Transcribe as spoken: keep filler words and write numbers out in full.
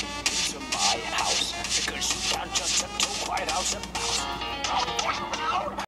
into my house, because you can't just tiptoe quiet out your mouse.